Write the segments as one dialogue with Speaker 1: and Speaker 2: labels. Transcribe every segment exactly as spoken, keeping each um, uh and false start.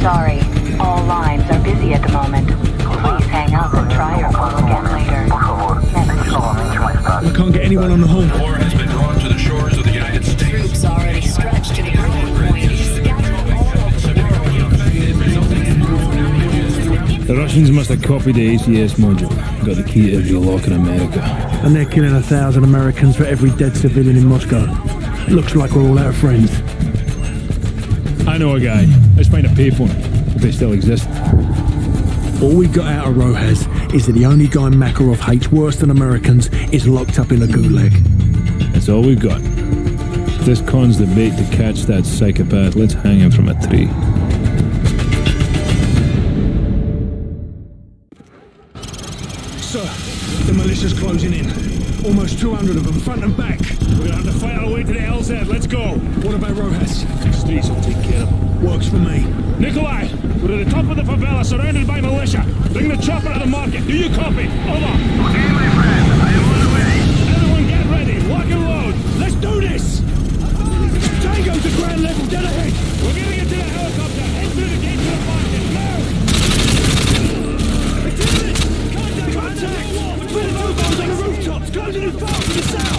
Speaker 1: sorry. All lines are busy at the moment. Please hang up and try your call again later.
Speaker 2: I can't get anyone on the horn.
Speaker 3: War has been drawn to the shores of the United States.
Speaker 1: Troops already stretched to the growing point.
Speaker 2: The Russians must have copied the A C S module. Got the key to every lock in America.
Speaker 4: And they're killing a thousand Americans for every dead civilian in Moscow. Looks like we're all out of friends.
Speaker 2: I know a guy. Let's find a payphone, if they still exist.
Speaker 4: All we got out of Rojas is that the only guy Makarov hates worse than Americans is locked up in a gulag.
Speaker 2: That's all we've got. If this con's the bait to catch that psychopath, let's hang him from a tree.
Speaker 4: Sir, the militia's closing in. Almost two hundred of them, front and back.
Speaker 2: We're gonna have to fight our way to the L Z. Let's go.
Speaker 4: What about Rojas?
Speaker 2: Streets will take care of him.
Speaker 4: Works for me.
Speaker 2: Nikolai, we're at the top of the favela, surrounded by militia. Bring the chopper to the market. Do you copy? Over.
Speaker 3: Okay, my friend. I am on the way.
Speaker 2: Everyone get ready. Lock and load. Let's do this.
Speaker 4: Tango to ground level, dead ahead.
Speaker 2: We're getting into the helicopter. Head through the gate to the market. Now.
Speaker 4: Contact! Put the mobiles on the rooftops, closing in fast to the south!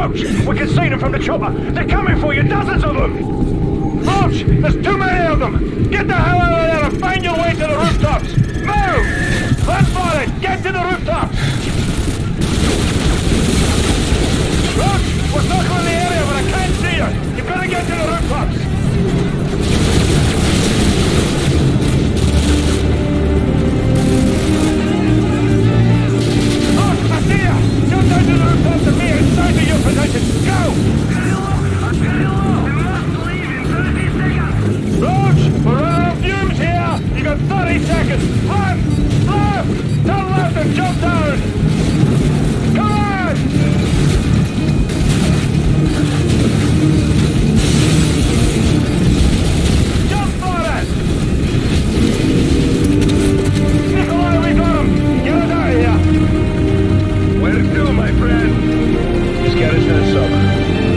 Speaker 3: Roach! We can see them from the chopper! They're coming for you, dozens of them! Roach! There's too many of them! Get the hell out of there and find your way to the rooftops! Move! Let's fight it! Get to the rooftops! Roach! We're circling the area, but I can't see you! You better get to the rooftops! Roach, I see you! Jump down to the rooftops and me inside to your position! Go! Roach, we're running out of fumes here! You got thirty seconds! Run! Left! Turn left and jump down! Come on! Jump for it! Nikolai, we got him! Get us out of here! Where to, my friend? Just get us in the summer.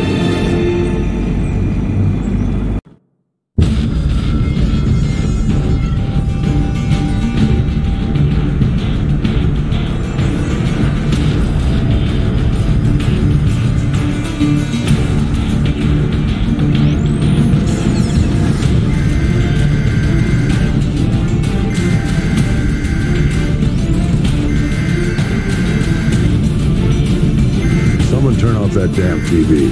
Speaker 5: Turn off that damn T V.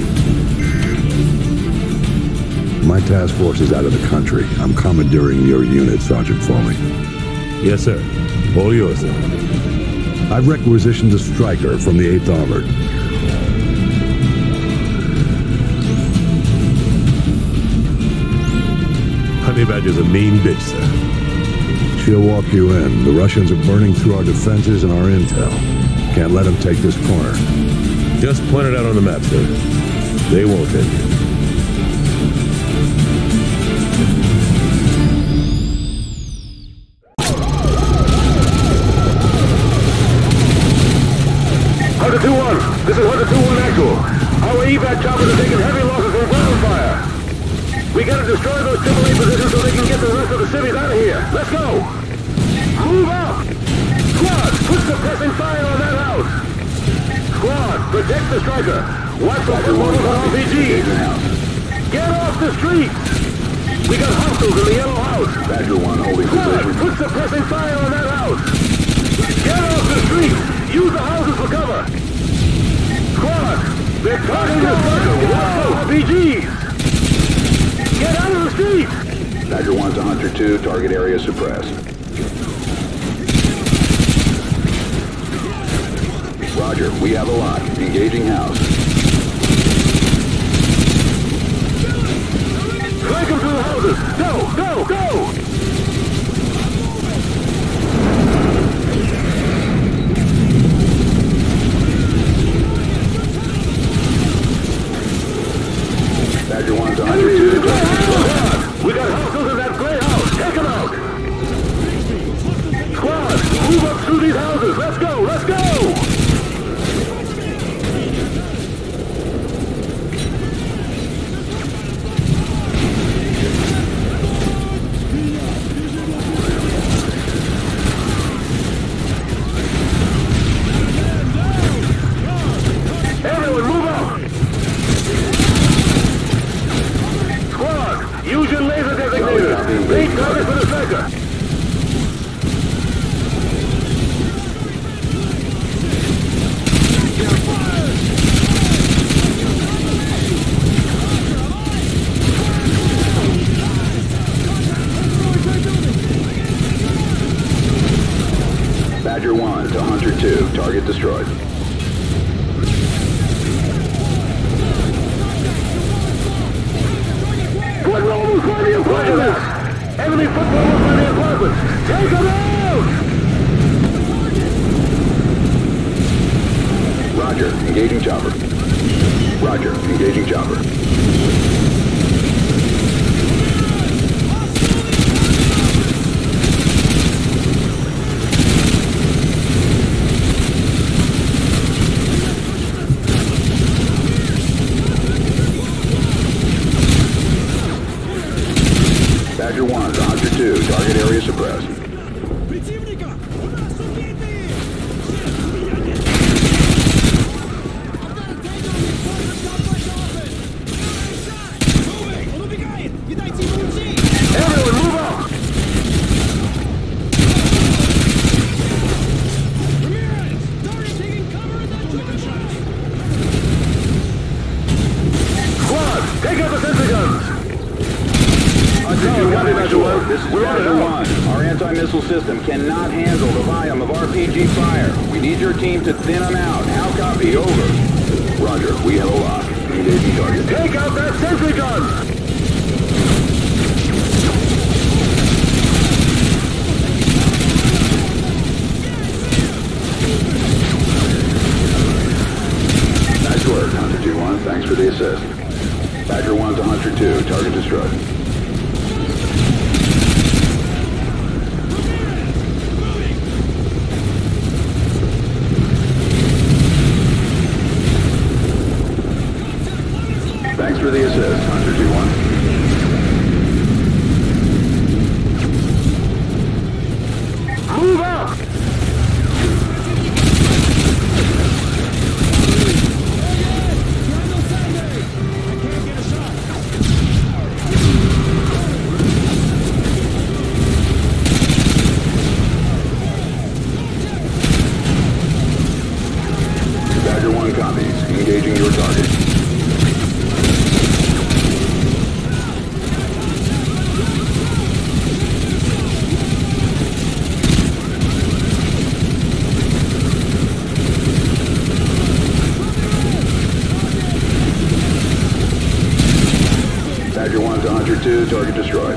Speaker 5: My task force is out of the country. I'm commandeering your unit, Sergeant Foley.
Speaker 6: Yes, sir. All yours, sir.
Speaker 5: I've requisitioned a striker from the eighth Armored.
Speaker 6: Honey Badger's a mean bitch, sir.
Speaker 5: She'll walk you in. The Russians are burning through our defenses and our intel. Can't let them take this corner.
Speaker 6: Just point it out on the map, sir. They won't hit you.
Speaker 7: Hunter two one, this is Hunter two one actual. Our evac choppers are taking heavy losses from ground fire. We gotta destroy those triple A positions so they can get the rest of the civvies out of here. Let's go! Move out! Squad, put suppressing fire on that house! Squad, protect the striker. Watch out for mortars and R P Gs. Get off the street. We got hostiles in the yellow house. Badger one holding Squad, position. Put suppressing fire on that house. Get off the street. Use the houses for cover. Squad, they're targeting the striker. Watch out R P Gs. Get out of the street. Badger one to Hunter two. Target area suppressed. Roger, we have a lock. Engaging house. Flank them to the houses! Go! Go! Go! Badger one to Hunter two. We got hostiles in that gray house! Take them out! Squad, move up through these houses! Let's go! Let's go! Badger one to Hunter two. Target destroyed. Football was by the apartments! Enemy football was by the apartments! Take them out! Roger, engaging chopper. Roger, engaging chopper. Badger one to Hunter two. Target area suppressed. Badger two one, actual. This is
Speaker 8: We're
Speaker 7: Badger
Speaker 8: on
Speaker 7: one.
Speaker 8: Our anti-missile system cannot handle the volume of R P G fire. We need your team to thin them out. How copy? Over.
Speaker 7: Roger, we have a lock. Engaging target. Take out that sentry gun! Nice work, Hunter two one. Thanks for the assist. Badger one to Hunter two. Target destroyed. Thanks for the assist, Hunter two one. Move out! Badger one copies. Engaging your target. Badger one to Hunter two, target destroyed.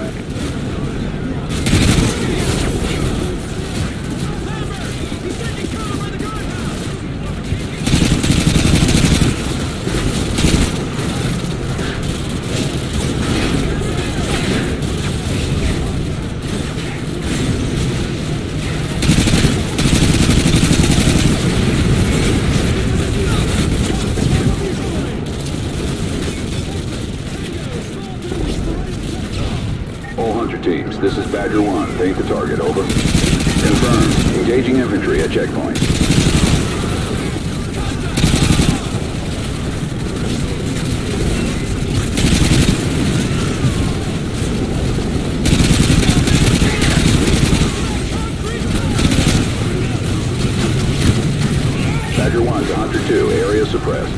Speaker 7: All Hunter teams, this is Badger one. Paint the target, over. Confirmed. Engaging infantry at checkpoint. Badger one to Hunter two. Area suppressed.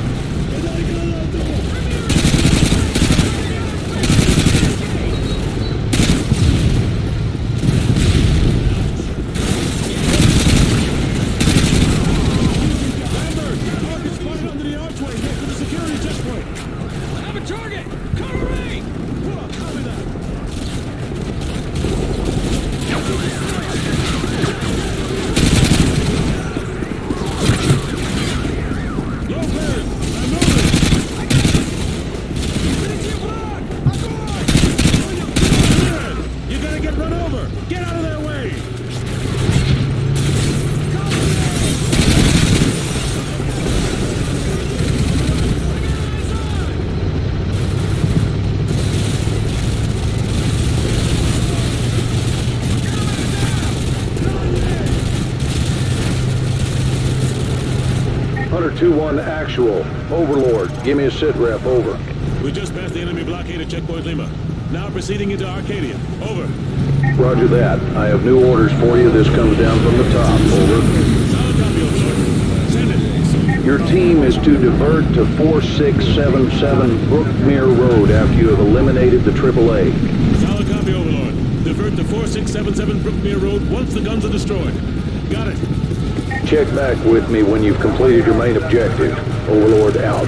Speaker 7: Hunter two one actual. Overlord, give me a sit rep, over.
Speaker 6: We just passed the enemy blockade at checkpoint Lima. Now proceeding into Arcadia. Over.
Speaker 7: Roger that. I have new orders for you. This comes down from the top, over.
Speaker 6: Solid copy, Overlord. Send it.
Speaker 7: Your team is to divert to four six seven seven Brookmere Road after you have eliminated the triple A.
Speaker 6: Solid copy, Overlord. Divert to four six seven seven Brookmere Road once the guns are destroyed. Got it.
Speaker 7: Check back with me when you've completed your main objective. Overlord out.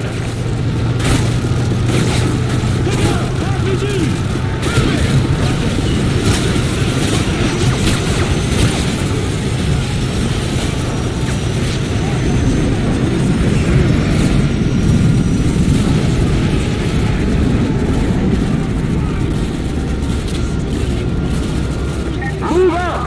Speaker 7: Move out!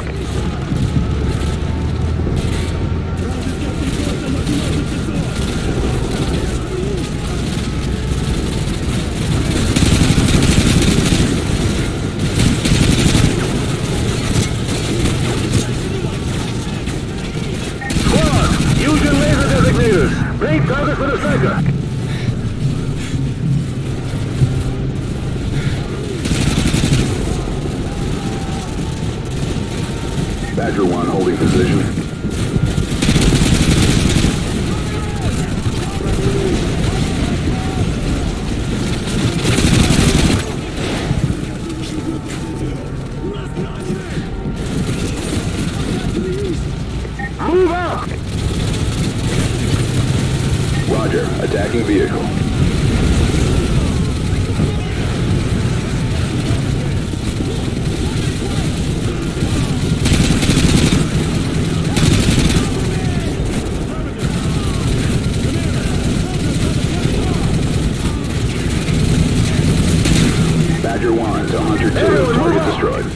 Speaker 7: Lead target for the striker. Badger one holding position.
Speaker 8: to Hunter two as target destroyed.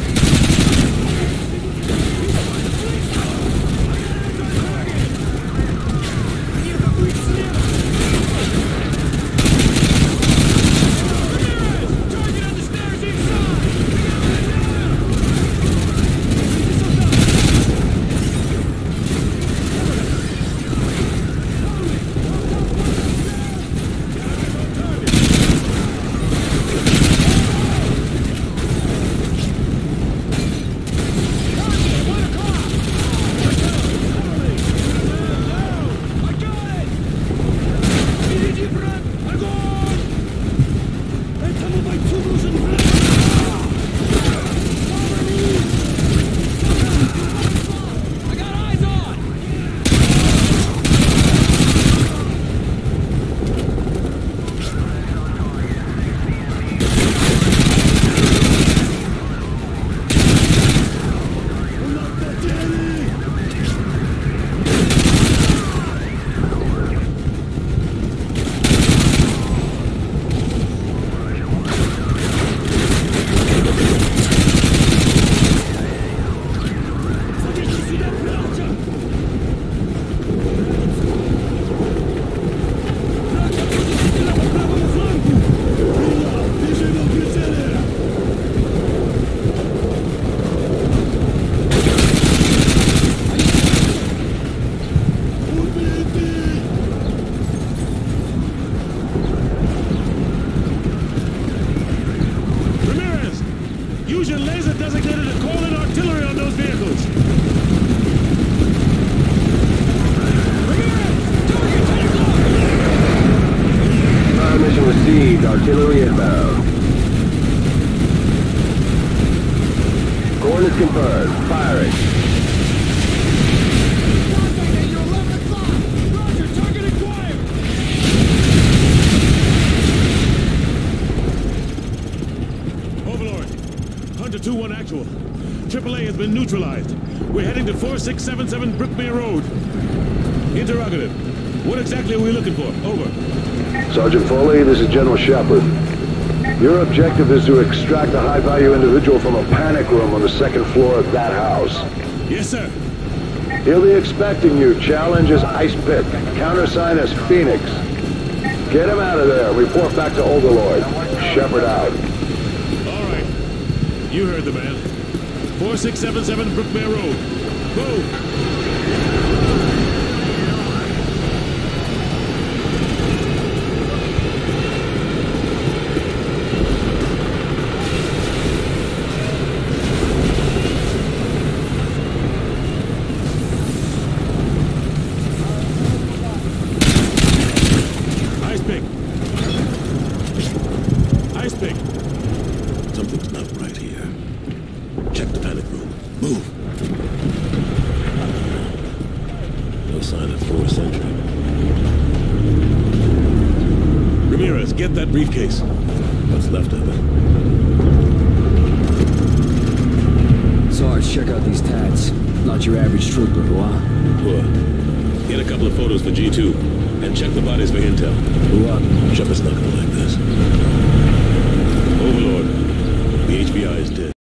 Speaker 6: Use your laser designator to call in artillery on those vehicles.
Speaker 7: Fire mission received. Artillery inbound. Coordinates confirmed. Firing.
Speaker 6: two one actual. triple A has been neutralized. We're heading to four six seven seven Brookmere Road. Interrogative. What exactly are we looking for? Over.
Speaker 7: Sergeant Foley, this is General Shepard. Your objective is to extract a high-value individual from a panic room on the second floor of that house.
Speaker 6: Yes, sir.
Speaker 7: He'll be expecting you. Challenge is Ice Pick. Countersign is Phoenix. Get him out of there. Report back to Overlord. Shepard out.
Speaker 6: You heard the man. four six seven seven Brookmere Road. Move! Ice pick. Ice pick. Something's not right here. Check the panic room. Move! No sign of fourth century. Ramirez, get that briefcase. What's left of it?
Speaker 9: Sarge, check out these tats. Not your average trooper, huh?
Speaker 6: Poor. Get a couple of photos for G two. And check the bodies for intel.
Speaker 9: Who up?
Speaker 6: Shepard snuck.